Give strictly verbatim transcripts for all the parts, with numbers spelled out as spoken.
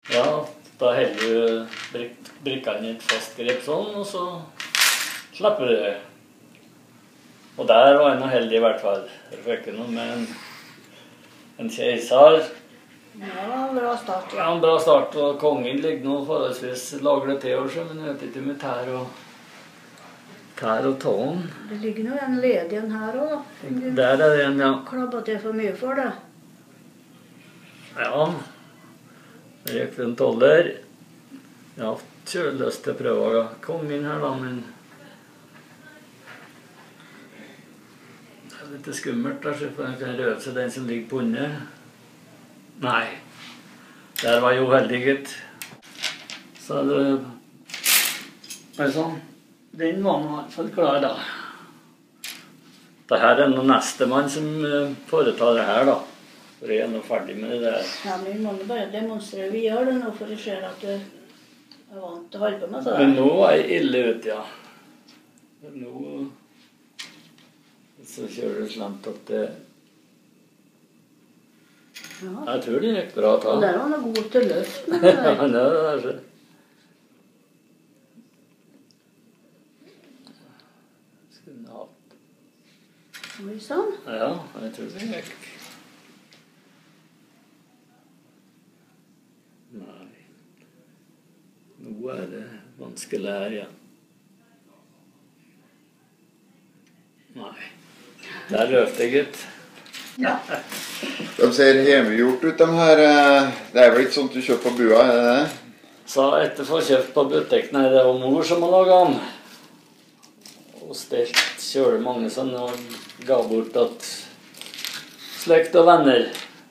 Ja, da heller du brik brikkene i et fast grep sånn, og så slipper du det. Og der var jeg noe heldig i hvert fall. Jeg fikk ikke noe med en, en keiser. Ja, bra start, ja. Ja, en bra start, og kongen ligger nå forholdsvis lagret til år siden, men jeg vet ikke med tær og, tær og tåen. Det ligger nå en ledig en her også, da. Du Der er det en, ja. klabbet det for mye for det. Ja, det gikk en toller. Jeg har hatt kjølig lyst til å prøve å komme inn her da, men det er litt skummelt da, for jeg kan røve seg den som ligger på under. Nei, der var jo veldig gitt. Så det er sånn, den var i hvert fall klar da. Dette er noen neste mann som foretar det her da. For jeg er nå ferdig med det der. Ja, men vi må bare demonstrere. Vi gjør det nå, for jeg ser at du er vant til å holde på med det. Men nå er jeg ille ut, ja. Nå så kjører det slemt at det... Ja. Jeg tror det gikk bra å ta. Og der var noe god til løft. Men Ja, det er det så. Skulle ha hatt. Oi, sånn. Ja, jeg tror det gikk. Nei. Nå er det vanskelig her, ja. Nei. Der løfte jeg, gitt. Ja. De ser hjemmegjort ut, de her. Det er vel ikke sånt du kjøper på bua, er det det? Så etter å få kjøpt på butikken, er det og mor som har laget den. Og stelt kjøle mange sånne og ga bort at slekt og venner.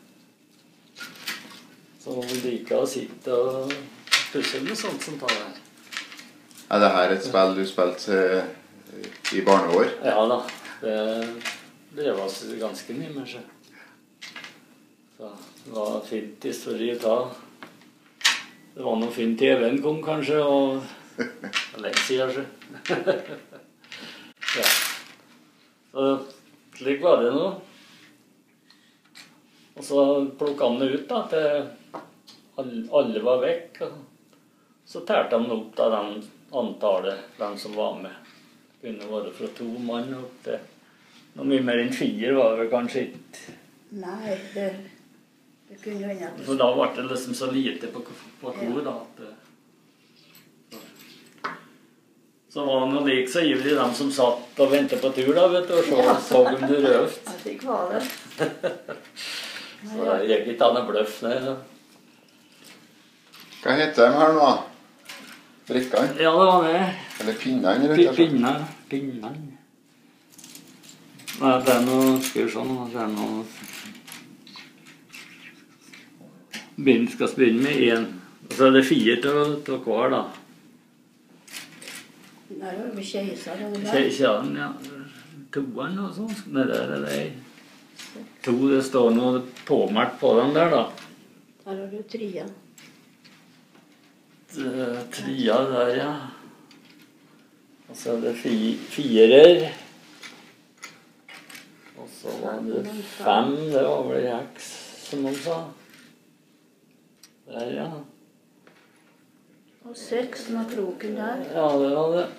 Så hun liker å sitte og pusse med sånt som tar her. Er det her et spill du spilte i barneår? Ja da, det drev oss ganske mye med seg. Så det var fint historie å ta. Det var noe fint T V-en kom kanskje, og det er lenge siden så. Ja. Så slik var det nå. Og så plukket han det ut da, til alle var vekk. Og så tærte han opp da den antallet, den som var med. Det kunne være fra to mann opp til noe mye mer enn fire var det kanskje ikke. Nei, det, det kunne jo hende at For da var det liksom så lite på, på kor da. At det, så var det noe lik så ivrig dem som satt og ventet på tur da, vet du, og så, så om du røft. Jeg fikk hva det. Så det gikk ikke an å bløff, nei. Da. Hva heter de her nå? Brikkene? Ja, det var det. Eller pinnene, rett P- og slett? Pinner, pinner. Nei, det er noe, skal vi se nå, det er noe... Begynn, skal begynne med en. Og så er det fire til, til hver da. Der var det keiser og det der. Kjæren, ja. Toen og sånn. Nei, der er det. To, det står noe påmerkt på den der da. Der har du tria. Det- Tria der, ja. Og så er det fi, firer. Og så var det fem, det var vel heks, som de sa. Der, ja. Og seks med kroken der. Ja, det var det.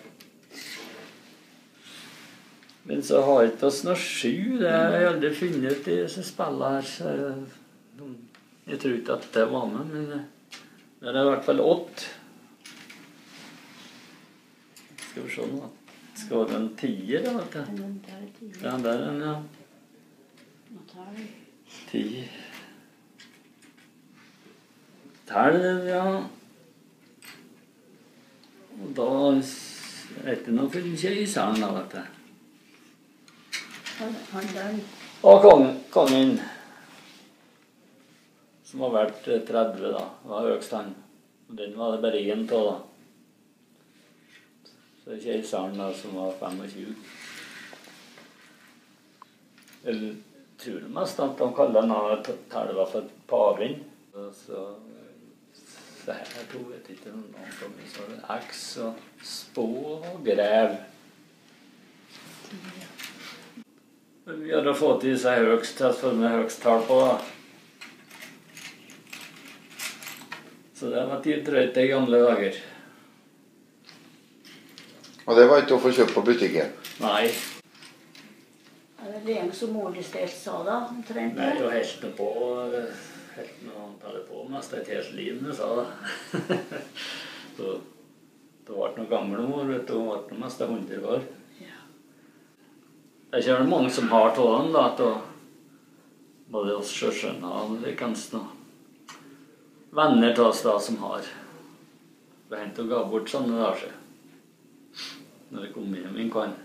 Men så har jeg ikke oss noe sju, det har jeg aldri funnet ut i disse spillene her. Så jeg, jeg tror ikke at det var med, men det er i hvert fall åtte. Skal vi se nå. Skal det være en tier da, vet du? Men der er tria. Ja, der er den, ja. Og der er Ti. Tell, ja. Og da er det noe for keiseren da, vet du. han, han der. Og kong, kongen, som har vært tretti da, var høyest han. Og den var det bare en til da. Så keiseren da, som var tjuefem. Eller tror du mest at de kaller denne telva for paven. Og så, så her to vet ikke noen navn, så var det X og spå og grev. Vi har da fått i seg høgst, jeg har fått med høgst tall på da. Så det var tid drøyt i gamle dager. Og det var ikke å få kjøpt på butikken? Nei. Er det lenge som mor di stelt sa da? Omtrent Nei, det? jo helt noe på, helt noe han taler på mest et helt liv, det sa det. Så det ble noe gamlemor, vet du, det ble mest hundre år. Ja. Det er ikke mange som har tålen da, at både oss sjøskjønner og det kanskje noe venner til oss da som har. Det hendte å ga bort sånne dager. Når det kom hjem min kvann.